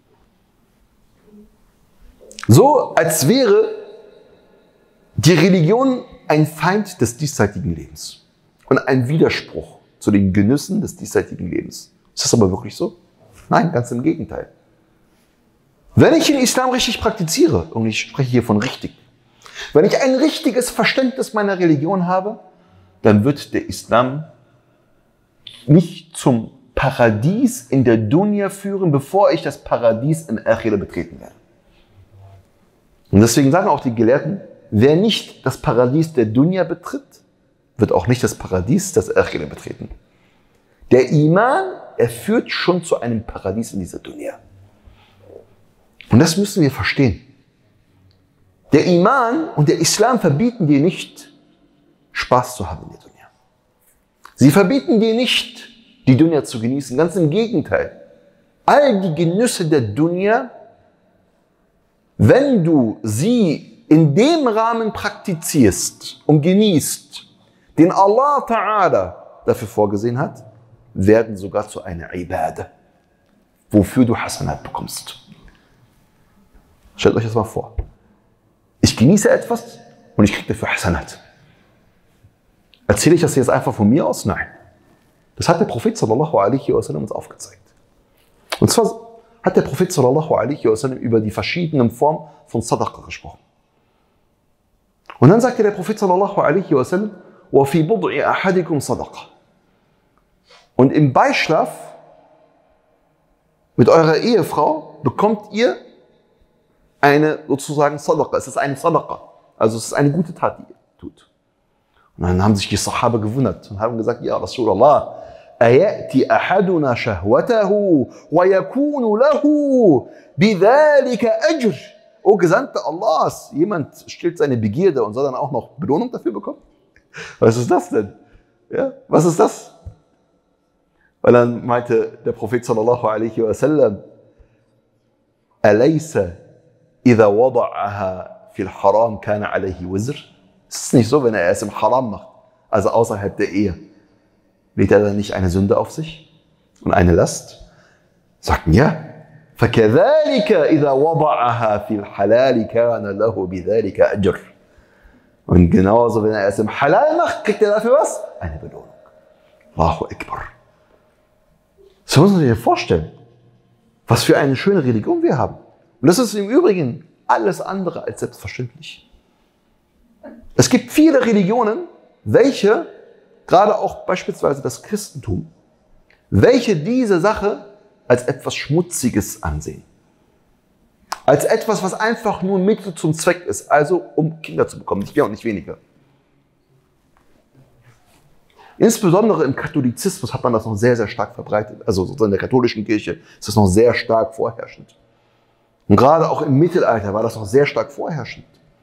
A: So, als wäre die Religion ein Feind des diesseitigen Lebens und ein Widerspruch zu den Genüssen des diesseitigen Lebens. Ist das aber wirklich so? Nein, ganz im Gegenteil. Wenn ich den Islam richtig praktiziere, und ich spreche hier von richtig, wenn ich ein richtiges Verständnis meiner Religion habe, dann wird der Islam mich zum Paradies in der Dunya führen, bevor ich das Paradies im Akhira betreten werde. Und deswegen sagen auch die Gelehrten, wer nicht das Paradies der Dunya betritt, wird auch nicht das Paradies des Akhira betreten. Der Iman, er führt schon zu einem Paradies in dieser Dunya. Und das müssen wir verstehen. Der Iman und der Islam verbieten dir nicht, Spaß zu haben in der Dunya. Sie verbieten dir nicht, die Dunya zu genießen. Ganz im Gegenteil. All die Genüsse der Dunya, wenn du sie in dem Rahmen praktizierst und genießt, den Allah Ta'ala dafür vorgesehen hat, werden sogar zu einer Ibadah, wofür du Hasanat bekommst. Stellt euch das mal vor. Ich genieße etwas und ich kriege dafür Hasanat. Erzähle ich das jetzt einfach von mir aus? Nein. Das hat der Prophet sallallahu alaihi wasallam uns aufgezeigt. Und zwar hat der Prophet sallallahu alaihi wasallam über die verschiedenen Formen von Sadaqa gesprochen. Und dann sagte der Prophet sallallahu alaihi wasallam, وَفِي بُضْعِ أَحَدِكُمْ صَدَقَةٌ. Und im Beischlaf mit eurer Ehefrau bekommt ihr eine sozusagen Sadaqa. Es ist eine Sadaqa. Also es ist eine gute Tat, die ihr tut. Und dann haben sich die Sahaba gewundert und haben gesagt, ja Rasulallah, أَيَأْتِ أَحَدُنَا شَهْوَتَهُ وَيَكُونُ لَهُ بِذَلِكَ أَجْرٌ. O Gesandter Allahs, jemand stillt seine Begierde und soll dann auch noch Belohnung dafür bekommen? Was ist das denn? Ja, was ist das? Weil dann meinte der Prophet sallallahu alaihi wasallam, أَلَيْسَ إِذَا وَضَعَهَا فِي الْحَرَامِ كَانَ عَلَيْهِ وِزْرٌ. Es ist nicht so, wenn er es im Haram macht, also außerhalb der Ehe, lädt er dann nicht eine Sünde auf sich und eine Last? Sagten ja. فَكَذَلِكَ إِذَا وَضَعَهَا فِي الْحَلَالِ كَانَ لَهُ بِذَلِكَ أَجْرٌ. Und genauso, wenn er es im Halal macht, kriegt er dafür was? Eine Belohnung. Allahu Akbar. So muss man sich vorstellen, was für eine schöne Religion wir haben. Und das ist im Übrigen alles andere als selbstverständlich. Es gibt viele Religionen, welche, gerade auch beispielsweise das Christentum, welche diese Sache als etwas Schmutziges ansehen. Als etwas, was einfach nur Mittel zum Zweck ist, also um Kinder zu bekommen, nicht mehr und nicht weniger. Insbesondere im Katholizismus hat man das noch sehr, sehr stark verbreitet. Also sozusagen in der katholischen Kirche ist das noch sehr stark vorherrschend. Und gerade auch im Mittelalter war das noch sehr stark vorherrschend.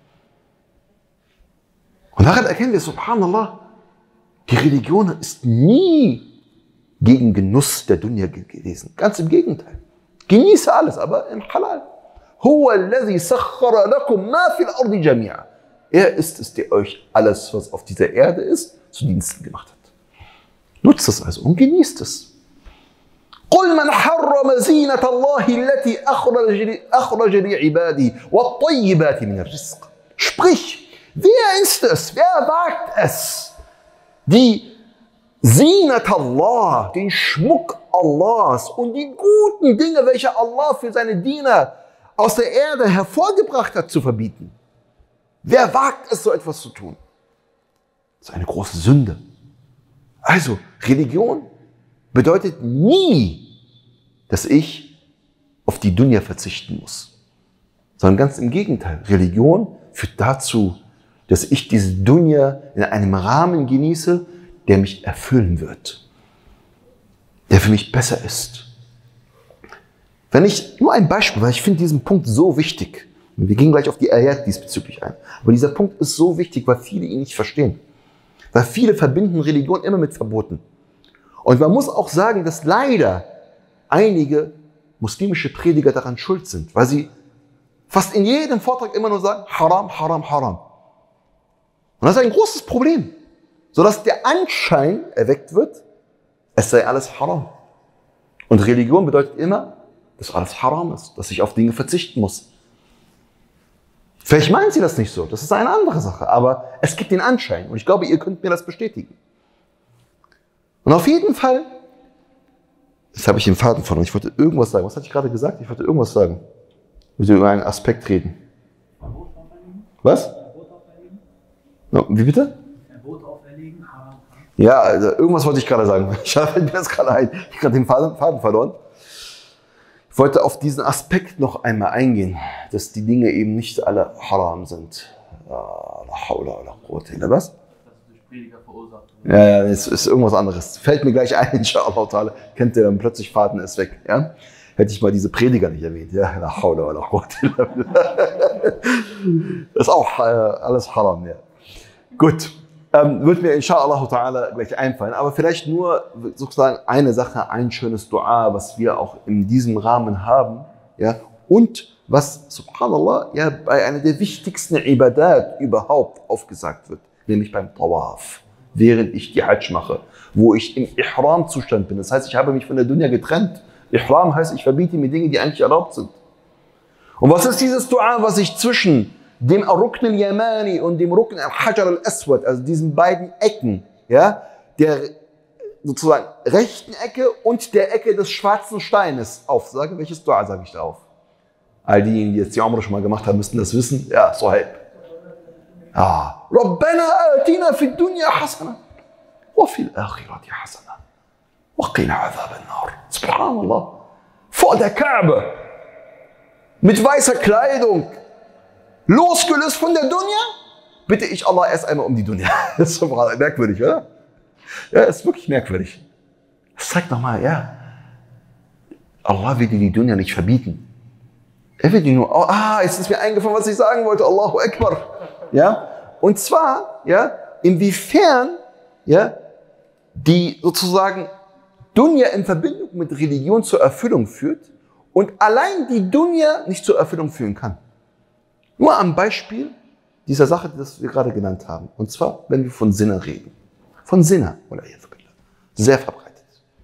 A: Und daran erkennen wir, subhanallah, die Religion ist nie gegen Genuss der Dunya gewesen. Ganz im Gegenteil. Genieße alles, aber im Halal. هُوَ الَّذِي سَخَّرَ لَكُمْ مَا فِي الْأَرْضِ جَمِيعًا. Er ist es, der euch alles, was auf dieser Erde ist, zu Diensten gemacht hat. Nutzt es also und genießt es. قُلْ مَنْ حَرَّمَ زِينَةَ اللَّهِ الَّتِي أَخْرَجَ لِعِبَادِهِ وَالطَّيِّبَاتِ مِنَ الرِّزْقِ. Sprich, wer ist es, wer wagt es, die Zinat Allah, den Schmuck Allahs und die guten Dinge, welche Allah für seine Diener aus der Erde hervorgebracht hat, zu verbieten? Wer wagt es, so etwas zu tun? Das ist eine große Sünde. Also, Religion bedeutet nie, dass ich auf die Dunya verzichten muss. Sondern ganz im Gegenteil. Religion führt dazu, dass ich diese Dunya in einem Rahmen genieße, der mich erfüllen wird. Der für mich besser ist. Wenn ich, nur ein Beispiel, weil ich finde diesen Punkt so wichtig. Wir gehen gleich auf die Ayat diesbezüglich ein. Aber dieser Punkt ist so wichtig, weil viele ihn nicht verstehen. Weil viele verbinden Religion immer mit Verboten. Und man muss auch sagen, dass leider einige muslimische Prediger daran schuld sind, weil sie fast in jedem Vortrag immer nur sagen, Haram, Haram, Haram. Und das ist ein großes Problem, sodass der Anschein erweckt wird, es sei alles Haram. Und Religion bedeutet immer, dass alles Haram ist, dass ich auf Dinge verzichten muss. Vielleicht meinen Sie das nicht so, das ist eine andere Sache, aber es gibt den Anschein und ich glaube, ihr könnt mir das bestätigen. Und auf jeden Fall, jetzt habe ich den Faden verloren, ich wollte irgendwas sagen. Was hatte ich gerade gesagt? Ich wollte irgendwas sagen. Wir müssen über einen Aspekt reden. Was? No, wie bitte?
B: Verbot auferlegen, Haram.
A: Ja, also irgendwas wollte ich gerade sagen. Ich habe mir das gerade ein. Ich habe gerade den Faden, Faden verloren. Ich wollte auf diesen Aspekt noch einmal eingehen, dass die Dinge eben nicht alle haram sind. Was?
B: Prediger verursacht.
A: Ja, ja, es ist irgendwas anderes. Fällt mir gleich ein, inshallah. Kennt ihr dann plötzlich, Faden ist weg. Ja? Hätte ich mal diese Prediger nicht erwähnt. Ja, la hawla wa la quwwata illa billah. Das ist auch äh, alles haram. Ja. Gut, ähm, wird mir inshallah ta'ala gleich einfallen. Aber vielleicht nur sozusagen eine Sache, ein schönes Dua, was wir auch in diesem Rahmen haben. Ja? Und was, subhanallah, ja, bei einer der wichtigsten Ibadat überhaupt aufgesagt wird. Nämlich beim Tawaf, während ich die Hajj mache, wo ich im Ihram-Zustand bin. Das heißt, ich habe mich von der Dunya getrennt. Ihram heißt, ich verbiete mir Dinge, die eigentlich erlaubt sind. Und was ist dieses Dua, was ich zwischen dem Rukn al-Yamani und dem Rukn al-Hajar al-Aswad, also diesen beiden Ecken, ja, der sozusagen rechten Ecke und der Ecke des schwarzen Steines auf. Sage, welches Dua sage ich da auf? All diejenigen, die jetzt die Umrah schon mal gemacht haben, müssten das wissen. Ja, so halb. Ah, Rabbana atina fid dunya hasana wa fil akhirati hasana wa qina adhab an-nar. Subhanallah. Vor der Kaaba. Mit weißer Kleidung. Losgelöst von der Dunya, bitte ich Allah erst einmal um die Dunya. Das ist merkwürdig, oder? Ja, ist wirklich merkwürdig. Das zeigt nochmal, ja, Allah will dir die Dunya nicht verbieten. Er will dir nur, oh, ah, jetzt ist mir eingefallen, was ich sagen wollte, Allahu Akbar. Ja, und zwar, ja, inwiefern, ja, die sozusagen Dunya in Verbindung mit Religion zur Erfüllung führt und allein die Dunya nicht zur Erfüllung führen kann. Nur am Beispiel dieser Sache, die wir gerade genannt haben. Und zwar, wenn wir von Sinne reden. Von Sinne, oder sehr verbreitet.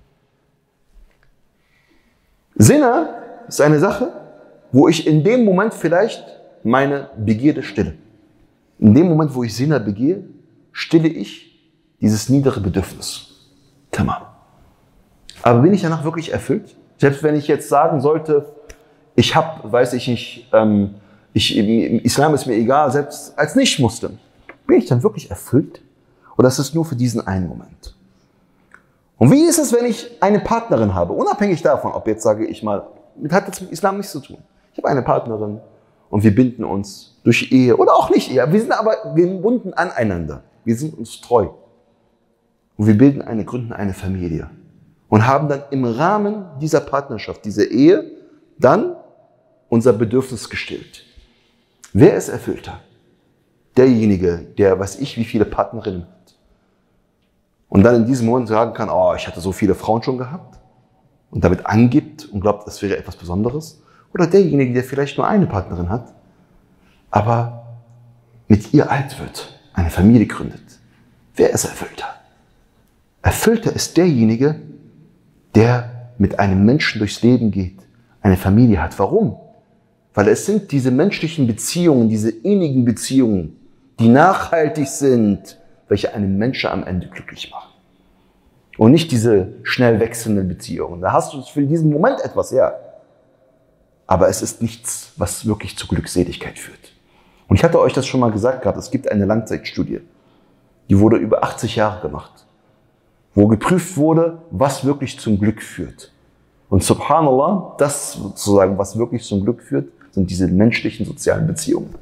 A: Sinne ist eine Sache, wo ich in dem Moment vielleicht meine Begierde stille. In dem Moment, wo ich Sinne begehe, stille ich dieses niedere Bedürfnis. Tamam. Aber bin ich danach wirklich erfüllt? Selbst wenn ich jetzt sagen sollte, ich habe, weiß ich nicht, ähm, ich, Islam ist mir egal, selbst als Nicht-Muslim, bin ich dann wirklich erfüllt? Oder ist es nur für diesen einen Moment? Und wie ist es, wenn ich eine Partnerin habe? Unabhängig davon, ob jetzt sage ich mal, das hat jetzt mit Islam nichts zu tun. Ich habe eine Partnerin und wir binden uns durch Ehe oder auch nicht Ehe. Wir sind aber gebunden aneinander. Wir sind uns treu. Und wir bilden eine, gründen eine Familie. Und haben dann im Rahmen dieser Partnerschaft, dieser Ehe, dann unser Bedürfnis gestillt. Wer ist erfüllter? Derjenige, der weiß ich, wie viele Partnerinnen hat. Und dann in diesem Moment sagen kann, oh, ich hatte so viele Frauen schon gehabt. Und damit angibt und glaubt, das wäre etwas Besonderes. Oder derjenige, der vielleicht nur eine Partnerin hat, aber mit ihr alt wird, eine Familie gründet. Wer ist erfüllter? Erfüllter ist derjenige, der mit einem Menschen durchs Leben geht, eine Familie hat. Warum? Weil es sind diese menschlichen Beziehungen, diese innigen Beziehungen, die nachhaltig sind, welche einen Menschen am Ende glücklich machen. Und nicht diese schnell wechselnden Beziehungen. Da hast du für diesen Moment etwas, ja. Aber es ist nichts, was wirklich zur Glückseligkeit führt. Und ich hatte euch das schon mal gesagt gehabt, es gibt eine Langzeitstudie, die wurde über achtzig Jahre gemacht, wo geprüft wurde, was wirklich zum Glück führt. Und subhanallah, das sozusagen, was wirklich zum Glück führt, sind diese menschlichen, sozialen Beziehungen.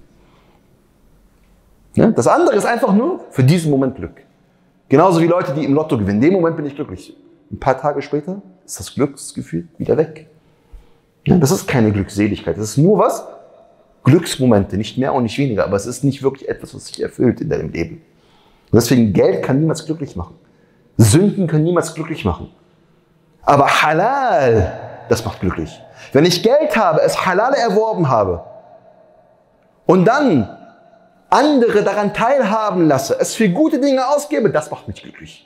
A: Ja, das andere ist einfach nur für diesen Moment Glück. Genauso wie Leute, die im Lotto gewinnen. In dem Moment bin ich glücklich. Ein paar Tage später ist das Glücksgefühl wieder weg. Ja, das ist keine Glückseligkeit. Das ist nur was? Glücksmomente, nicht mehr und nicht weniger. Aber es ist nicht wirklich etwas, was sich erfüllt in deinem Leben. Und deswegen, Geld kann niemals glücklich machen. Sünden können niemals glücklich machen. Aber Halal, das macht glücklich. Wenn ich Geld habe, es Halal erworben habe und dann andere daran teilhaben lasse, es für gute Dinge ausgebe, das macht mich glücklich.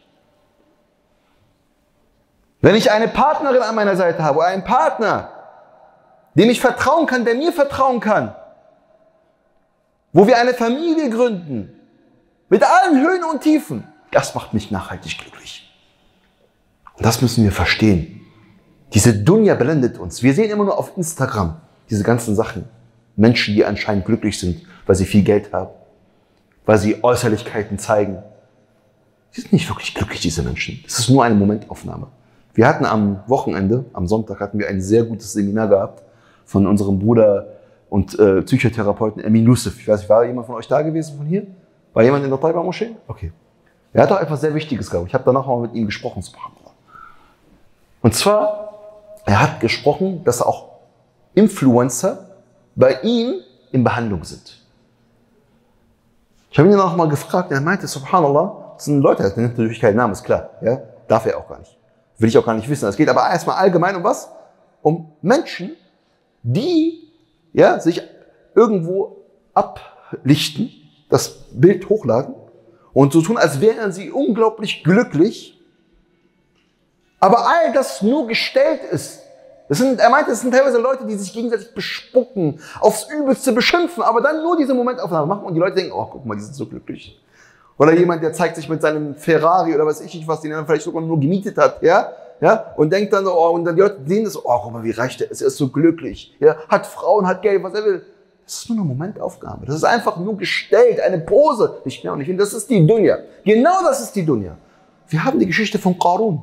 A: Wenn ich eine Partnerin an meiner Seite habe oder einen Partner, dem ich vertrauen kann, der mir vertrauen kann, wo wir eine Familie gründen, mit allen Höhen und Tiefen, das macht mich nachhaltig glücklich. Und das müssen wir verstehen. Diese Dunya blendet uns. Wir sehen immer nur auf Instagram diese ganzen Sachen. Menschen, die anscheinend glücklich sind, weil sie viel Geld haben, weil sie Äußerlichkeiten zeigen. Sie sind nicht wirklich glücklich, diese Menschen. Das ist nur eine Momentaufnahme. Wir hatten am Wochenende, am Sonntag, hatten wir ein sehr gutes Seminar gehabt von unserem Bruder und äh, Psychotherapeuten Emin Yusuf. Ich weiß nicht, war jemand von euch da gewesen von hier? War jemand in der Taiba-Moschee? Okay. Er hat auch etwas sehr Wichtiges gehabt. Ich habe danach mal mit ihm gesprochen. Subhanallah. Und zwar, er hat gesprochen, dass auch Influencer bei ihm in Behandlung sind. Ich habe ihn dann auch mal gefragt, er meinte, Subhanallah, das sind Leute, der nennt natürlich keinen Namen, ist klar. Ja? Darf er auch gar nicht. Will ich auch gar nicht wissen. Es geht aber erstmal allgemein um was? Um Menschen, die ja, sich irgendwo ablichten, das Bild hochladen und so tun, als wären sie unglaublich glücklich, aber all das nur gestellt ist. Das sind, er meinte, es sind teilweise Leute, die sich gegenseitig bespucken, aufs Übelste beschimpfen, aber dann nur diese Momentaufnahme machen und die Leute denken, oh, guck mal, die sind so glücklich. Oder jemand, der zeigt sich mit seinem Ferrari oder weiß ich nicht was, den er vielleicht sogar nur gemietet hat, ja, ja, und denkt dann so, oh, und dann die Leute sehen das, oh, guck mal, wie reich der ist, er ist so glücklich, ja, hat Frauen, hat Geld, was er will. Das ist nur eine Momentaufgabe. Das ist einfach nur gestellt, eine Pose, nicht mehr und nicht mehr. Das ist die Dunya. Genau das ist die Dunya. Wir haben die Geschichte von Qarun.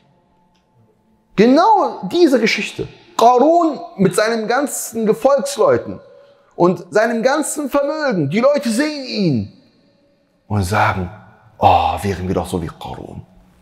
A: Genau diese Geschichte. Qarun mit seinen ganzen Gefolgsleuten und seinem ganzen Vermögen. Die Leute sehen ihn und sagen, oh, wären wir doch so wie Qarun.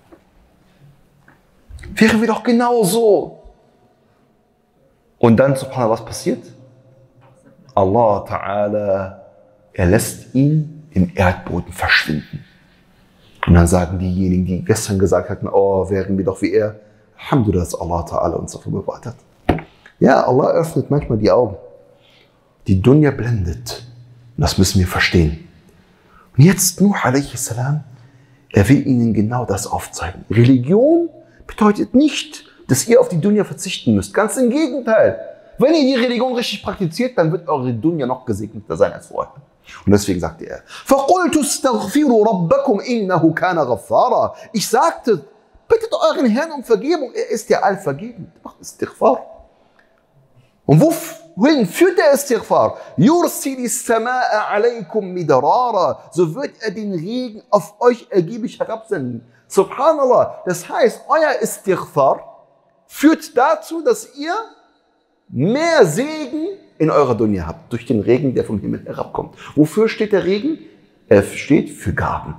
A: Wären wir doch genau so. Und dann, subhanallah, was passiert? Allah Ta'ala, er lässt ihn im Erdboden verschwinden. Und dann sagen diejenigen, die gestern gesagt hatten, oh, wären wir doch wie er, Alhamdulillah, dass Allah Ta'ala uns davor bewahrt hat. Ja, Allah öffnet manchmal die Augen. Die Dunya blendet. Und das müssen wir verstehen. Und jetzt Nuh alaihi salam, er will ihnen genau das aufzeigen. Religion bedeutet nicht, dass ihr auf die Dunya verzichten müsst. Ganz im Gegenteil. Wenn ihr die Religion richtig praktiziert, dann wird eure Dunya noch gesegneter sein als vorher. Und deswegen sagte er, فَقُلْتُ اسْتَغْفِرُوا رَبَّكُمْ إِنَّهُ كَانَ غَفَّارًا. Ich sagte, bittet euren Herrn um Vergebung, er ist ja allvergebend. Macht Istighfar. Und wohin führt der Istighfar? يُرْسِلِ السَّمَاءَ عَلَيْكُمْ مِدْرَارًا. So wird er den Regen auf euch ergiebig herabsenden. Subhanallah. Das heißt, euer Istighfar führt dazu, dass ihr mehr Segen in eurer Dunya habt, durch den Regen, der vom Himmel herabkommt. Wofür steht der Regen? Er steht für Gaben.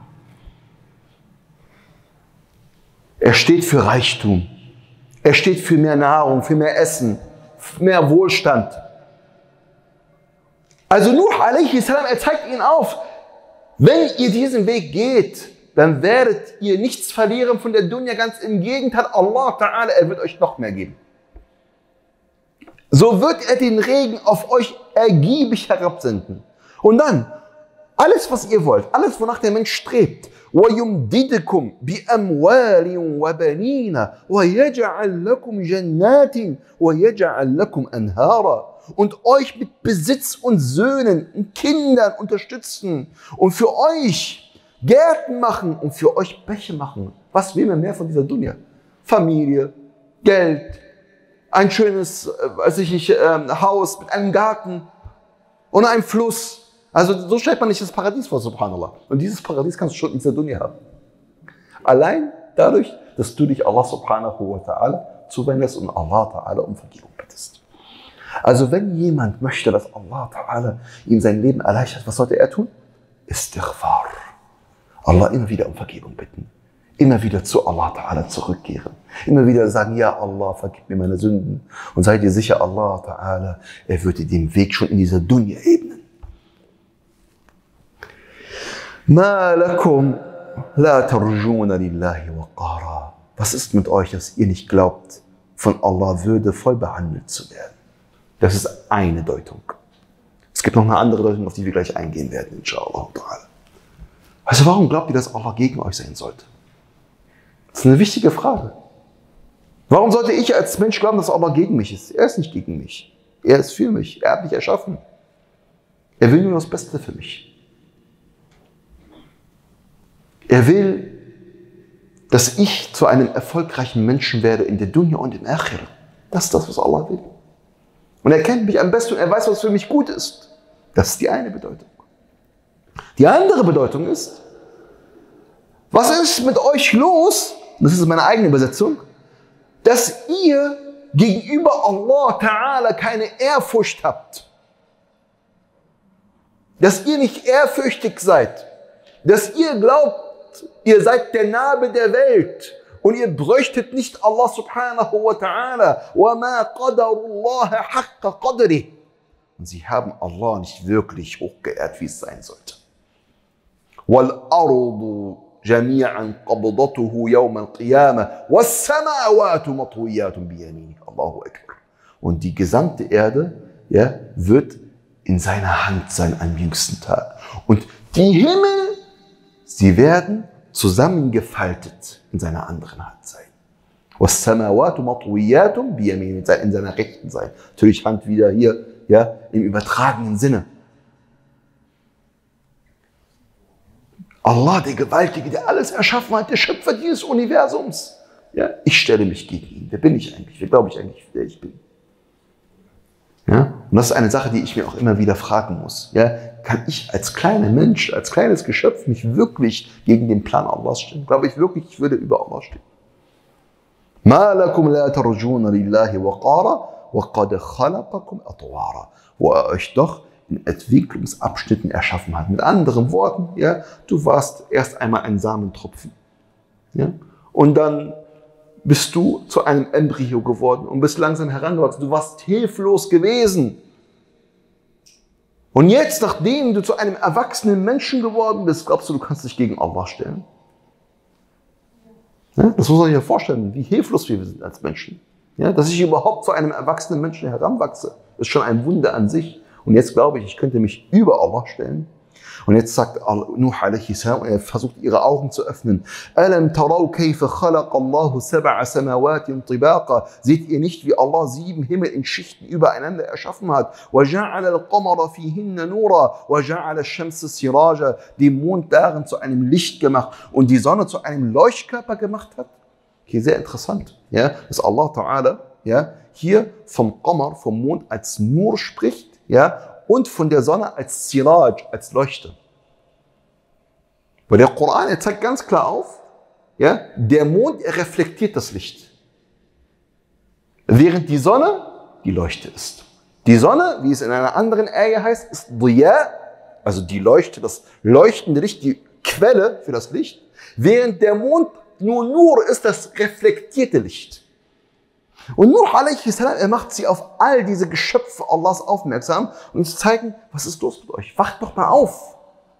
A: Er steht für Reichtum. Er steht für mehr Nahrung, für mehr Essen, für mehr Wohlstand. Also Nuh alaihi salam, er zeigt ihnen auf, wenn ihr diesen Weg geht, dann werdet ihr nichts verlieren von der Dunya, ganz im Gegenteil, Allah Ta'ala, er wird euch noch mehr geben. So wird er den Regen auf euch ergiebig herabsenden. Und dann, alles was ihr wollt, alles wonach der Mensch strebt, وَيُمْدِدْكُمْ بِأَمْوَالٍ وَبَنِينَ وَيَجْعَلْ لَكُمْ جَنَّاتٍ وَيَجْعَلْ لَكُمْ أَنْهَارًا. Und euch mit Besitz und Söhnen und Kindern unterstützen und für euch Gärten machen und für euch Bäche machen. Was will man mehr von dieser Dunya? Familie, Geld, ein schönes, weiß ich nicht, äh, Haus mit einem Garten und einem Fluss. Also so stellt man nicht das Paradies vor, subhanallah. Und dieses Paradies kannst du schon in dieser Dunya haben. Allein dadurch, dass du dich Allah subhanahu wa ta'ala zuwendest und Allah ta'ala um Vergebung bittest. Also wenn jemand möchte, dass Allah ta'ala ihm sein Leben erleichtert, was sollte er tun? Istighfar. Allah immer wieder um Vergebung bitten. Immer wieder zu Allah Ta'ala zurückkehren. Immer wieder sagen, ja Allah, vergib mir meine Sünden. Und seid ihr sicher, Allah Ta'ala, er wird dir den Weg schon in dieser Dunya ebnen. Ma lakum la tarjuna lillahi waqara. Was ist mit euch, dass ihr nicht glaubt, von Allah würdevoll behandelt zu werden? Das ist eine Deutung. Es gibt noch eine andere Deutung, auf die wir gleich eingehen werden, inshallah ta'ala. Also warum glaubt ihr, dass Allah gegen euch sein sollte? Das ist eine wichtige Frage. Warum sollte ich als Mensch glauben, dass Allah gegen mich ist? Er ist nicht gegen mich. Er ist für mich. Er hat mich erschaffen. Er will nur das Beste für mich. Er will, dass ich zu einem erfolgreichen Menschen werde in der Dunya und im Akhirah. Das ist das, was Allah will. Und er kennt mich am besten und er weiß, was für mich gut ist. Das ist die eine Bedeutung. Die andere Bedeutung ist, was ist mit euch los? Das ist meine eigene Übersetzung, dass ihr gegenüber Allah Ta'ala keine Ehrfurcht habt. Dass ihr nicht ehrfürchtig seid. Dass ihr glaubt, ihr seid der Nabe der Welt und ihr bräuchtet nicht Allah subhanahu wa ta'ala. وَمَا قَدَرُ اللَّهَ حَقَّ قَدْرِهِ. Und sie haben Allah nicht wirklich hochgeehrt, wie es sein sollte. وَالْأَرْضُ جَمِيعًا قَبْضَتُهُ يَوْمَ الْقِيَامَةِ وَالسَّمَاوَاتُ مَطْوِيَّاتٌ بِيَمِينِهِ. Allahu Akbar. Und die gesamte Erde, ja, wird in seiner Hand sein am jüngsten Tag. Und die Himmel, sie werden zusammengefaltet in seiner anderen Hand sein. وَالسَّمَاوَاتُ مَطْوِيَّاتٌ بِيَمِينِهِ, in seiner rechten sein. Natürlich Hand wieder hier, ja, im übertragenen Sinne. Allah, der Gewaltige, der alles erschaffen hat, der Schöpfer dieses Universums. Ja, ich stelle mich gegen ihn. Wer bin ich eigentlich? Wer glaube ich eigentlich, wer ich bin? Ja, und das ist eine Sache, die ich mir auch immer wieder fragen muss. Ja, kann ich als kleiner Mensch, als kleines Geschöpf mich wirklich gegen den Plan Allahs stellen? Glaube ich wirklich, ich würde über Allah stehen? Ma lakum la tarjuna lillahi waqara wa qad khalaqakum atwara. Wo er euch doch in Entwicklungsabschnitten erschaffen hat. Mit anderen Worten, ja, du warst erst einmal ein Samentropfen. Ja, und dann bist du zu einem Embryo geworden und bist langsam herangewachsen. Du warst hilflos gewesen. Und jetzt, nachdem du zu einem erwachsenen Menschen geworden bist, glaubst du, du kannst dich gegen Allah stellen? Ja, das muss man sich ja vorstellen, wie hilflos wir sind als Menschen. Ja, dass ich überhaupt zu einem erwachsenen Menschen heranwachse, ist schon ein Wunder an sich. Und jetzt glaube ich, ich könnte mich über Allah stellen. Und jetzt sagt Nuh alaihi salam, er versucht ihre Augen zu öffnen. Alam taraw kayfa khalaqa Allahu sab'a samawatin tibaqa. Seht ihr nicht, wie Allah sieben Himmel in Schichten übereinander erschaffen hat? Wa ja'ala al-qamara fihinna nura wa ja'ala ash-shamsa siraja. Den Mond darin zu einem Licht gemacht und die Sonne zu einem Leuchtkörper gemacht hat? Okay, sehr interessant, ja, dass Allah Ta'ala, ja, hier vom Qamar, vom Mond als Nur spricht, ja, und von der Sonne als Siraj, als Leuchte. Weil der Koran, er zeigt ganz klar auf, ja, der Mond, er reflektiert das Licht. Während die Sonne die Leuchte ist. Die Sonne, wie es in einer anderen Ayah heißt, ist Diya, also die Leuchte, das leuchtende Licht, die Quelle für das Licht. Während der Mond nur Nur ist, das reflektierte Licht. Und Nuh alaihi salam, er macht sie auf all diese Geschöpfe Allahs aufmerksam und zu zeigen, was ist los mit euch? Wacht doch mal auf.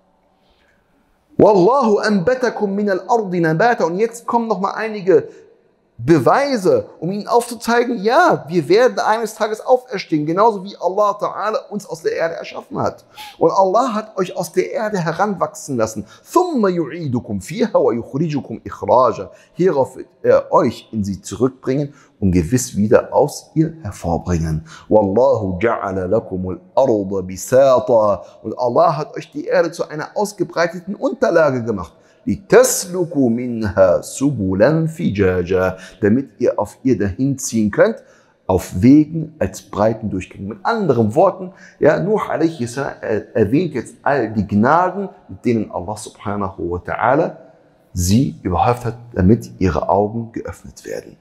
A: Wallahu anbatakum min al-ardi nabata. Und jetzt kommen noch mal einige Beweise, um ihnen aufzuzeigen, ja, wir werden eines Tages auferstehen, genauso wie Allah Ta'ala uns aus der Erde erschaffen hat. Und Allah hat euch aus der Erde heranwachsen lassen. Thumma yu'idukum fiha wa yukhrijukum ikhraja. Hierauf wird er euch in sie zurückbringen und gewiss wieder aus ihr hervorbringen. Wallahu ja'ala lakumul arda bisata. Und Allah hat euch die Erde zu einer ausgebreiteten Unterlage gemacht. لِتَسْلُكُوا مِنْهَا سُبُلًا فِجَاجًا, damit ihr auf ihr dahin ziehen könnt, auf Wegen als breiten Durchgänge. Mit anderen Worten, ja, Nuh alaihi salam erwähnt jetzt all die Gnaden, mit denen Allah subhanahu wa ta'ala sie überhäuft hat, damit ihre Augen geöffnet werden.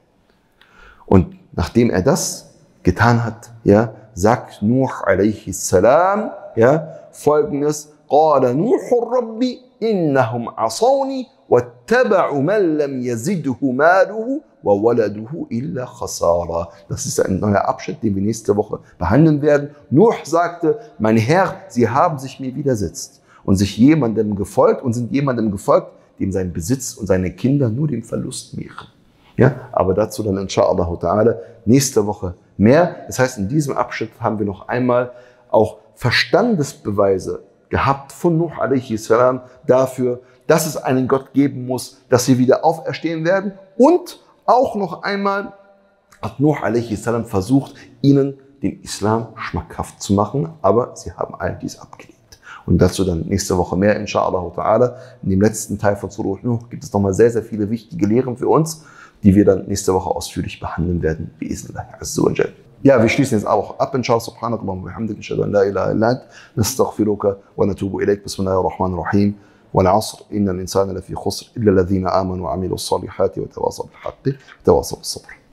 A: Und nachdem er das getan hat, ja, sagt Nuh alaihi salam, ja, folgendes: قال نوح ربي إنهم عصوني واتبعوا من لم يزده ماله وولده إلا خسارة. Das ist ein neuer Abschnitt, den wir nächste Woche behandeln werden. Nuh sagte: Mein Herr, sie haben sich mir widersetzt und sich jemandem gefolgt und sind jemandem gefolgt, dem sein Besitz und seine Kinder nur dem Verlust mehren. Ja, aber dazu dann inshallah ta'ala nächste Woche mehr. Das heißt, in diesem Abschnitt haben wir noch einmal auch Verstandesbeweise gehabt von Nuh alaihi salam dafür, dass es einen Gott geben muss, dass sie wieder auferstehen werden. Und auch noch einmal hat Nuh alaihi salam versucht, ihnen den Islam schmackhaft zu machen, aber sie haben all dies abgelehnt. Und dazu dann nächste Woche mehr, inshallah ta'ala. In dem letzten Teil von Surah Nuh gibt es nochmal sehr, sehr viele wichtige Lehren für uns, die wir dann nächste Woche ausführlich behandeln werden. Bi'iznillahi azza wa jalla. Ja, wir schließen jetzt auch ab. Inshallah, subhanakallah wa bihamdik, nashhadu an la ilaha illa ant, nastaghfiruka wa natubu ilayk. Bismillahir rahmanir rahim. Wal 'asr, innal insana lafi khusr illa alladhina amanu wa 'amilus salihati wa tawasaw bil haqqi wa tawasaw bis sabr.